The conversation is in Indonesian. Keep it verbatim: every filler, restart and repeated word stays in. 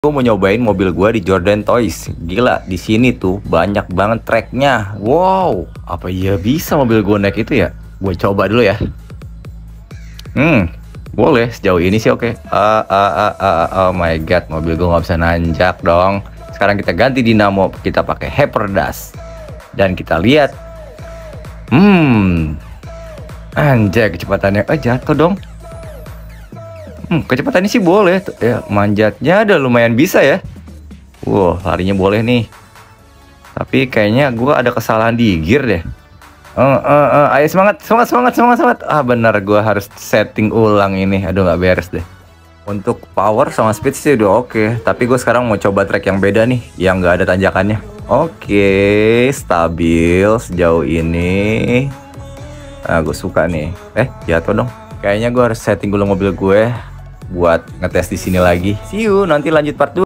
Gue mau nyobain mobil gue di Jordan Toys. Gila, di sini tuh banyak banget tracknya. Wow, apa iya bisa mobil gue naik itu ya? Gue coba dulu ya. Hmm, boleh sejauh ini sih oke. Ah, ah, ah, ah, oh my god, mobil gue nggak bisa nanjak dong. Sekarang kita ganti dinamo, kita pakai Hyperdash. Dan kita lihat. Hmm, anjay kecepatannya. Eh jatuh dong. Hmm, kecepatannya sih boleh tuh. Ya, manjatnya ada lumayan bisa ya. Wow, larinya boleh nih. Tapi kayaknya gue ada kesalahan di gear deh. Uh, uh, uh, ayo semangat, semangat, semangat, semangat, semangat. Ah benar, gue harus setting ulang ini. Aduh nggak beres deh. Untuk power sama speed sih udah oke. Tapi gue sekarang mau coba track yang beda nih, yang nggak ada tanjakannya. Oke, stabil sejauh ini. Nah, gue suka nih. Eh, jatuh dong. Kayaknya gue harus setting dulu mobil gue buat ngetes di sini lagi. See you, nanti lanjut part dua.